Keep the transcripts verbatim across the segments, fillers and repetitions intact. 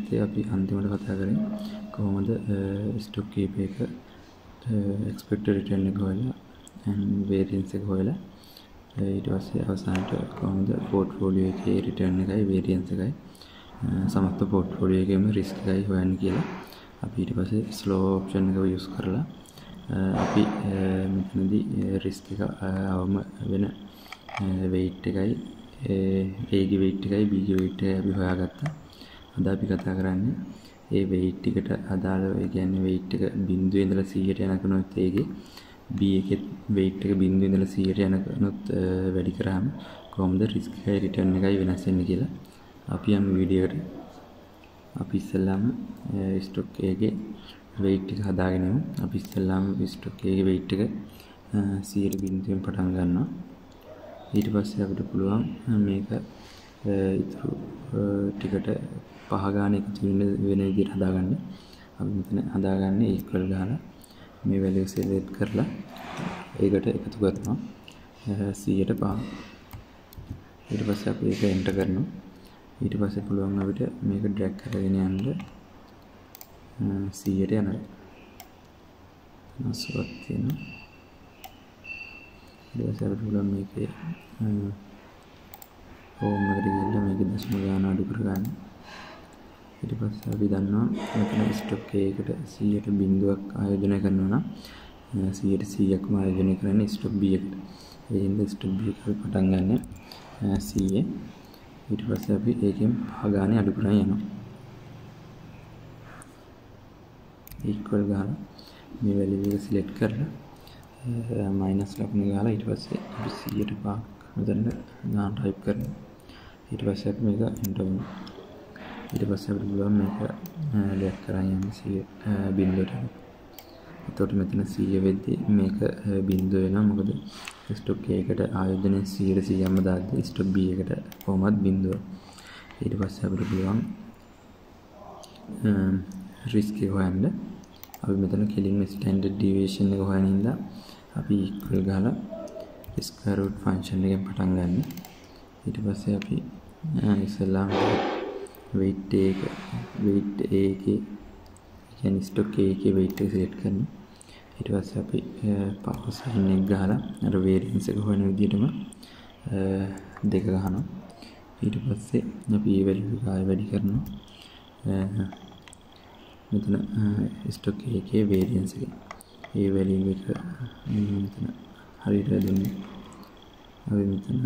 ගත්තේ අපි අන්තිමට කතා කරේ කොහොමද ස්ටොක් කීප එක expected return එක හොයලා and variance එක හොයලා ඊට පස්සේ අවසානට කොහොමද portfolio එකේ return එකයි variance එකයි සමස්ත portfolio එකේම risk එකයි හොයන්නේ කියලා අපි ඊට පස්සේ slow option එක use කරලා අපි මෙතනදී risk එක අවම වෙන weight එකයි A ගේ weight එකයි B ගේ weight එකයි අපි හොයාගත්තා. අද අපි කතා කරන්නේ ඒ weight එකට අදාළව ඒ කියන්නේ weight එක බිංදුවේ ඉඳලා සීයට යනකනොත් ඒගේ B එකේ weight එක බිංදුවේ ඉඳලා සීයට යනකනොත් වැඩි කරාම කොහොමද risk එකයි return එකයි වෙනස් වෙන්නේ කියලා අපි යමු වීඩියෝ එකට. අපි ඉස්සෙල්ලාම stock එකේ weight එක හදාගෙන යමු. අපි ඉස්සෙල්ලාම stock එකේ weight එක සීයට බිංදුවෙන් පටන් ගන්නවා. ඊට පස්සේ අපිට පුළුවන් මේක ඉතුරු ටිකට පහ ගාන එකතු වෙන වෙන විදිහට හදාගන්න. අපි මෙතන හදාගන්නේ equal ගාලා මේ value select කරලා ඒකට එකතු කරනවා සීයට පහ. ඊට පස්සේ අපි ඒක enter කරනවා. ඊට පස්සේ පුළුවන් අපිට මේක drag කරගෙන යන්න සීයට යනවා. මාස්වත් තියෙනවා. ඊට පස්සේ අපිට පුළුවන් මේකේ හෝම් එකට ගිහිල්ලා මේකේ දශම ගාන අඩු කරගන්න. ඊට පස්සේ අපි දන්නවා මෙතන ස්ටොක් එකකට සීයට බිංදුවක් ආයෝජනය කරනවා නම් සීයට සීයක්ම ආයෝජනය කරන්නේ ස්ටොක් B එකට. ඒ හින්දා ස්ටොක් B එක පටන් ගන්න සීයේ. ඊට පස්සේ අපි ඒකෙන් පහ ගානේ අඩු කරගෙන යනවා. equal ගාලා මේ value එක select කරලා minus ලකුණ ගාලා ඊට පස්සේ අපි සීයට පහක් මෙතන ගාන type කරනවා. ඊට පස්සේ අපි මේක enter කරනවා. ඊට පස්සේ අපිට පුළුවන් මේක ඩ්‍රැග් කරන් යන්න සීය බිංදුවට. එතකොට මෙතන සීය වෙද්දී මේක බිංදුව වෙනවා. මොකද ස්ටොක් එකකට ආයෝජනය සීයට සීයක්ම දාද්දී ස්ටොක් B එකට කොහොමත් බිංදුව. ඊට පස්සේ අපිට පුළුවන් risk එක හොයන්න. අපි මෙතන කෙලින්ම standard deviation එක හොයන ඉඳලා අපි equal ගහලා square root function එකෙන් පටන් ගන්න. ඊට පස්සේ අපි ඉස්සෙල්ලාම weight එක weight A එකේ කියන්නේ stock A එකේ weight එක select කරනවා. ඊට පස්සේ අපි power sign එක ගහලා අර variance එක හොයන විදිහටම දෙක ගහනවා. ඊට පස්සේ අපි මේ value එක ආයෙ වැඩි කරනවා. මෙතන stock A එකේ variance එක ඒ value එක මෙතන හරියට දෙන්නේ. අපි මෙතන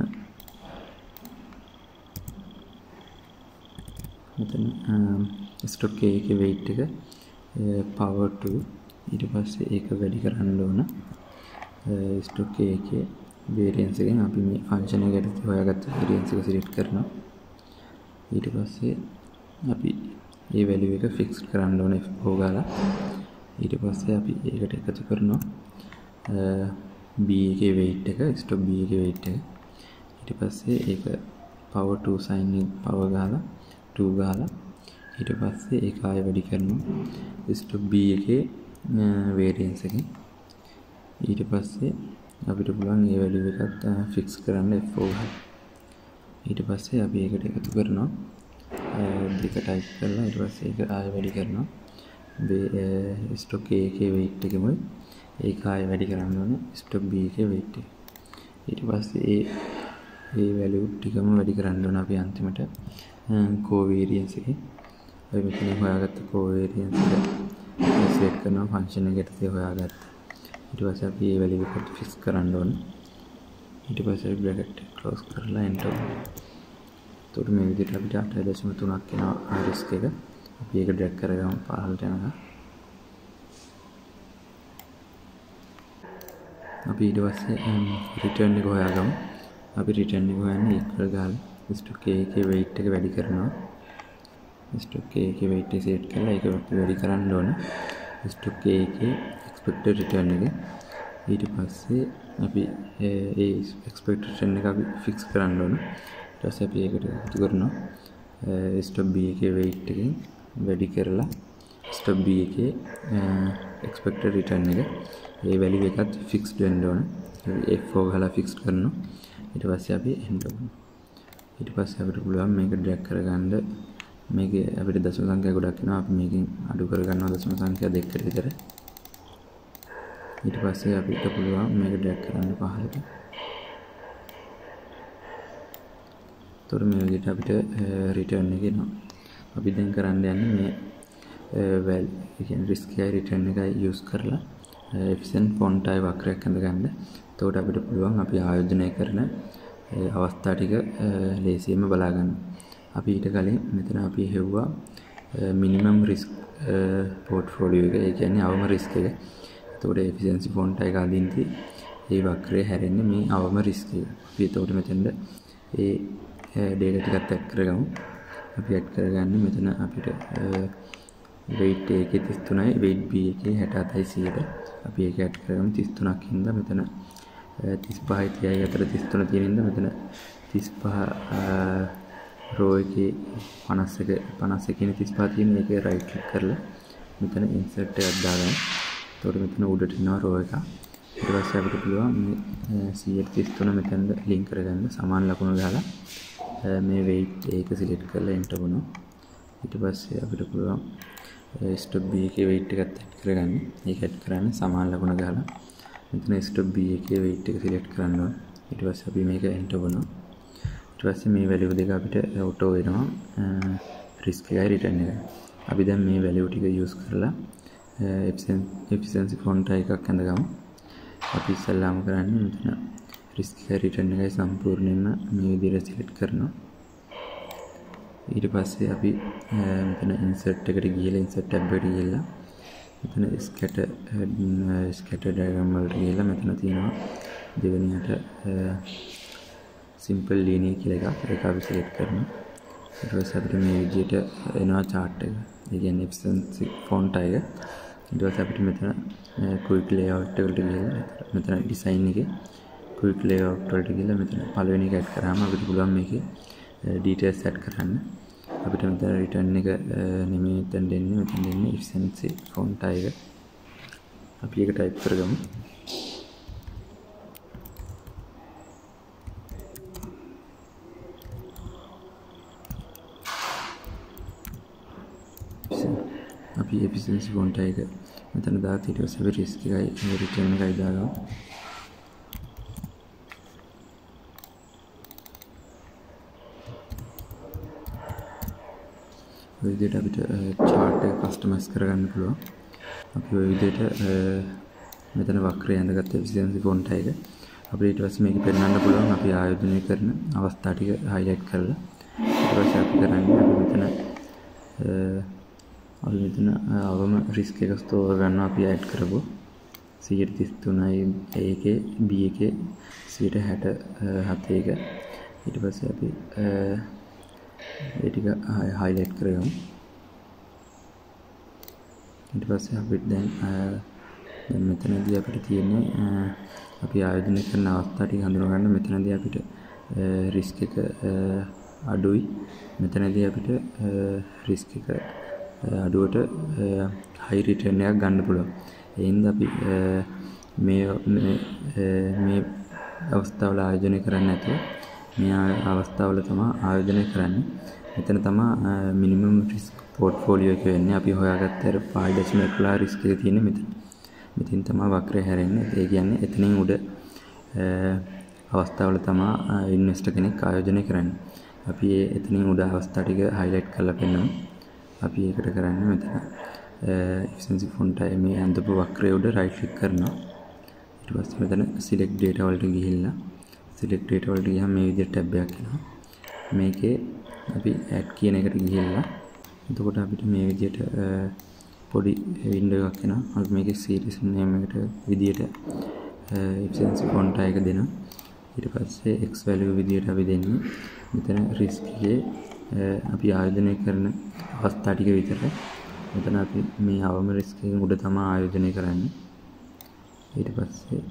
මෙතන stock A එකේ weight එක power two ඊට පස්සේ ඒක වැඩි කරන්න ඕන. stock A එකේ variance එකෙන් අපි මේ function එකට හොයාගත්ත variance එක select කරනවා. ඊට පස්සේ අපි මේ value එක fix කරන්න ඕන F four ගාලා. ඊට පස්සේ අපි ඒකට එකතු කරනවා B එකේ weight එක stock B එකේ weight එක. ඊට පස්සේ ඒක power two sign එක power ගාලා two ගාලා ඊට පස්සේ ඒක ආයෙ වැඩි කරනවා stock B එකේ variance එකෙන්. ඊට පස්සේ අපිට පුළුවන් මේ value එකත් fix කරන්න F four. ඊට පස්සේ අපි ඒකට එකතු කරනවා දෙක type කරලා ඊට පස්සේ ඒක ආයෙ වැඩි කරනවා stock A එකේ weight එකම ඒක ආයෙ වැඩි කරන්න ඕනේ stock B එකේ weight එක. ඊට පස්සේ ඒ ඒ value ටිකම වැඩි කරන්න ඕන අපි අන්තිමට covariance එකේ. අපි මෙතන හොයාගත්ත covariance එක select කරනවා function එකට තිය හොයාගත්ත. ඊට පස්සේ අපි මේ value එකට fix කරන්න ඕන. ඊට පස්සේ bracket එක close කරලා enter. එතකොට මේ විදිහට අපිට අට දශම තුනක් එනවා risk එක. අපි ඒක drag කරගමු පහළට යනවා. අපි ඊට පස්සේ return එක හොයාගමු. අපි return එක හොයන්නේ equal ගාලා stock A එකේ weight එක වැඩි කරනවා. stock A එකේ weight එක set කරලා ඒක වැඩි කරන්න ඕන. stock A එකේ expected return එක. ඊට පස්සේ අපි ඒ expected return එක අපි fix කරන්න ඕන. ඊට පස්සේ අපි ඒකට එකතු කරනවා stock B එකේ weight එකෙන් වැඩි කරලා stock B එකේ expected return එක ඒ value එකත් fixed වෙන්න ඕන. F four ගහලා fix කරනවා. ඊට පස්සේ අපි enter කරනවා. ඊට පස්සේ අපිට පුළුවන් මේක drag කරගන්න මේකේ අපිට දශම සංඛ්‍යා ගොඩක් එනවා. අපි මේකෙන් අඩු කරගන්නවා දශම සංඛ්‍යා දෙකකට විතර. ඊට පස්සේ අපිට පුළුවන් මේක ඩ්‍රැග් කරන්න පහළට. එතකොට මේ විදිහට අපිට රිටර්න් එක එනවා. අපි දැන් කරන්න යන්නේ මේ වැල් ඒ කියන්නේ රිස්ක් එකයි රිටර්න් එකයි යූස් කරලා efficient font type වක්‍රයක් අඳගන්න. එතකොට අපිට පුළුවන් අපි ආයෝජනය කරන අවස්ථා ටික ලේසියෙන්ම බලා ගන්න. අපි ඊට කලින් මෙතන අපි හෙව්වා minimum risk portfolio එක. ඒ කියන්නේ අවම රිස්ක් එක. එතකොට efficiency font එක අදින්ති මේ වක්‍රය හැරෙන්නේ මේ අවම රිස්ක් එක. අපි එතකොට මෙතෙන්ද ඒ data ටිකත් ඇඩ් කරගමු. අපි ඇඩ් කරගන්නේ මෙතන අපිට weight එකේ තිස් තුනයි weight B එකේ හැට හතයි සියයට. අපි ඒක ඇඩ් කරගමු තිස් තුනක් හින්දා මෙතන තිස් පහයි තිහයි අතර තිස් තුන තියෙන හින්දා මෙතන තිස් පහ row එකේ පනස් එක පනස් එකේ තිස් පහ තියෙන එකේ right click කරලා මෙතන insert එකක් දාගන්න. එතකොට මෙතන උඩට එනවා row එක. ඊට පස්සේ අපිට පුළුවන් මේ සියයට තිස් තුන මෙතන link කරගන්න සමාන ලකුණු ගහලා මේ weight එක select කරලා enter වුණා. ඊට පස්සේ අපිට පුළුවන් stop B එකේ weight එකත් add කරගන්න. ඒක add කරන්නේ සමාන ලකුණ ගහලා මෙතන stop B එකේ weight එක select කරන්න ඕන. ඊට පස්සේ අපි මේක enter වුණා. ඊට පස්සේ මේ value දෙක අපිට auto වෙනවා risk එකයි return එකයි. අපි දැන් මේ value ටික use කරලා efficiency font එකක් අඳගමු. අපි ඉස්සල්ලාම කරන්නේ මෙතන risk එකයි return එකයි සම්පූර්ණයෙන්ම මේ විදිහට select කරනවා. ඊට පස්සේ අපි මෙතන insert එකට ගිහලා insert tab එකට ගිහලා මෙතන scatter scatter diagram වලට ගිහලා මෙතන තියෙනවා දෙවෙනියට simple linear කියලා එකක්. ඒක අපි select කරනවා. ඊට පස්සේ අපිට මේ විදිහට එනවා chart එක. ඒ කියන්නේ efficiency font එක. ඊට පස්සේ අපිට මෙතන quick layout එකට ගිහලා මෙතන design එකේ quick layout වලට ගිහලා මෙතන පළවෙනි එක add කරාම අපිට පුළුවන් මේකේ details add කරන්න. අපිට මෙතන return එක නෙමෙයි මෙතන දෙන්නේ මෙතන දෙන්නේ efficiency font එක. අපි ඒක type කරගමු. අපි efficiency font එක මෙතන දාලා ඊට පස්සේ අපි risk එකයි return එකයි දාගමු. ඔය විදිහට අපිට chart එක customize කරගන්න පුළුවන්. අපි ඔය විදිහට මෙතන වක්‍රය ඇඳගත්ත efficiency font එක අපිට ඊට පස්සේ මේක පෙන්වන්න පුළුවන් අපි ආයෝජනය කරන අවස්ථා ටික highlight කරලා ඊට පස්සේ අපි කරන්නේ අපි මෙතන අපි මෙතන අවම risk එක store ගන්නවා අපි add කරපුවා සියයට තිස් තුනයි ඒකේ B එකේ සියයට හැට හතක. ඊට පස්සේ අපි ඒ ටික highlight කරගමු. ඊට පස්සේ අපිට දැන් දැන් මෙතනදී අපිට තියෙන්නේ අපි ආයෝජනය කරන අවස්ථා ටික හඳුනා ගන්න. මෙතනදී අපිට risk එක අඩුයි. මෙතනදී අපිට risk එක අඩුවට high return එකක් ගන්න පුළුවන්. ඒ හින්දා අපි මේ මේ අවස්ථාවල ආයෝජනය කරන්නේ නැතුව මේ අවස්ථාවල තමයි ආයෝජනය කරන්නේ. මෙතන තමයි minimum risk portfolio එක වෙන්නේ. අපි හොයාගත්ත අර පහ දශමික එකොළහ risk එක තියෙන්නේ මෙතන. මෙතෙන් තමයි වක්‍රය හැරෙන්නේ. ඒ කියන්නේ එතනින් උඩ අවස්ථාවල තමයි ඉන්වෙස්ටර් කෙනෙක් ආයෝජනය කරන්නේ. අපි ඒ එතනින් උඩ අවස්ථා ටික highlight කරලා පෙන්නමු. අපි ඒකට කරන්නේ මෙතන efficiency font එක මේ අඳපු වක්‍රය උඩ right click කරනවා. ඊට පස්සේ මෙතන select data වලට ගිහිල්ලා select data වලට ගියාම මේ විදිහට tab එකක් එනවා. මේකේ අපි add කියන එකට ගිහිල්ලා එතකොට අපිට මේ විදිහට පොඩි window එකක් එනවා. අපි මේකේ series name එකට විදිහට efficiency font එක දෙනවා. ඊට පස්සේ x value විදිහට අපි දෙන්නේ මෙතන risk එකේ අපි ආයෝජනය කරන අවස්ථා ටික විතරයි. මෙතන අපි මේ අවම risk එකෙන් උඩ තමයි ආයෝජනය කරන්නේ. ඊට පස්සේ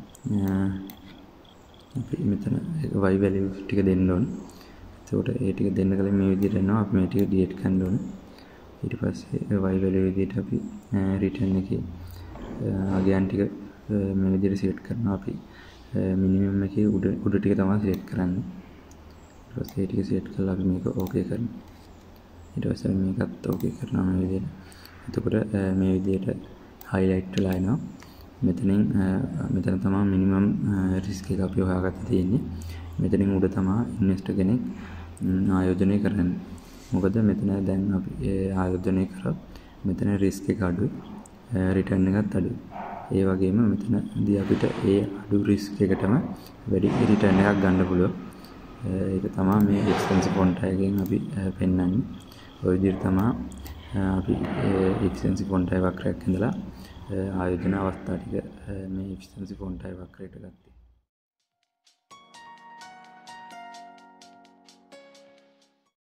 අපි මෙතන y value ටික දෙන්න ඕනේ. එතකොට ඒ ටික දෙන්න කලින් මේ විදිහට එනවා. අපි මේ ටික delete කරන්න ඕනේ. ඊට පස්සේ y value විදිහට අපි return එකේ අගයන් ටික මේ විදිහට select කරනවා. අපි minimum එකේ උඩ උඩ ටික තමයි select කරන්නේ. ඊට පස්සේ ඒ ටික select කරලා අපි මේක okay කරනවා. ඊට පස්සේ මේකත් ඕකේ කරනවා මේ විදිහට. එතකොට මේ විදිහට highlight වෙලා එනවා. මෙතනින් මෙතන තමයි minimum risk එක අපි හොයාගන්න තියෙන්නේ. මෙතනින් උඩ තමයි investor කෙනෙක් ආයෝජනය කරන්නේ. මොකද මෙතන දැන් අපි ආයෝජනය කරා මෙතන risk එක අඩුයි, return එකත් අඩුයි. ඒ වගේම මෙතනදී අපිට ඒ අඩු risk එකටම වැඩි return එකක් ගන්න පුළුවන්. ඒක තමයි මේ expensive font එකෙන් අපි පෙන්වන්නේ. ඔය විදිහට තමයි අපි expensive font එක වක්‍රයක් ඉඳලා ආයෝජන අවස්ථා ටික මේ expensive font එක වක්‍රයට ගත්තා.